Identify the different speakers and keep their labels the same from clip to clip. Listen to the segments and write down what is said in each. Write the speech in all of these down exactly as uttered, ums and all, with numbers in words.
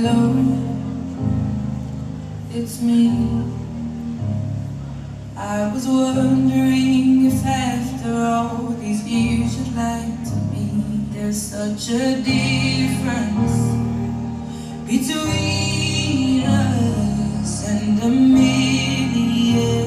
Speaker 1: Hello, it's me. I was wondering if after all these years you'd like to me. There's such a difference between us and a million.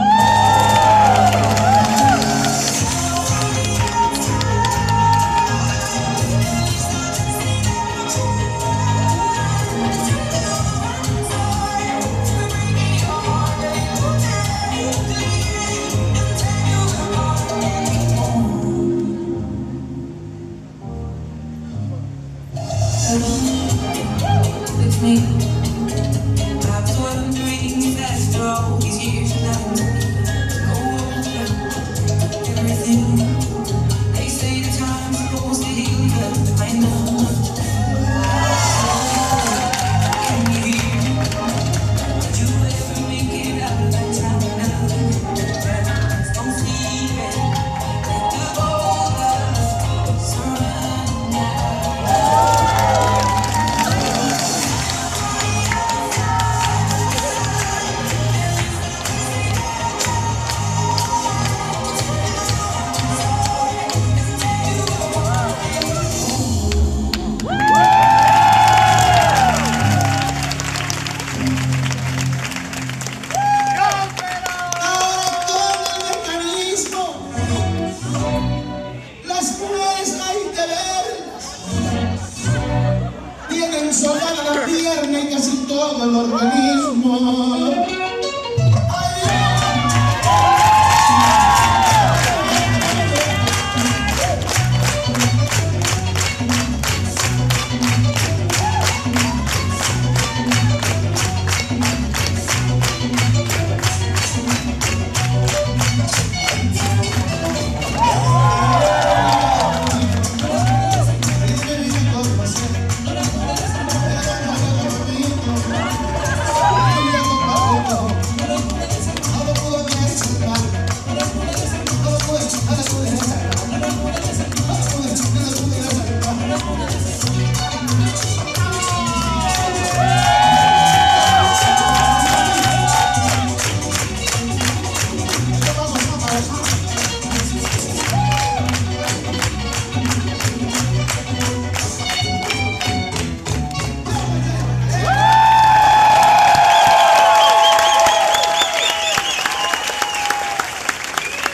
Speaker 1: It's me. I was wondering if after all these years you'd like to go over everything. They say the time's supposed to heal you. I know. Can you hear? Did you ever make it out of that town now? Don't sleep it. Let the boulder surround now.
Speaker 2: Sola la pierna y casi todo el organismo.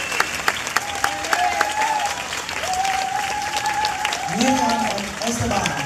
Speaker 3: Miriam, Esteban.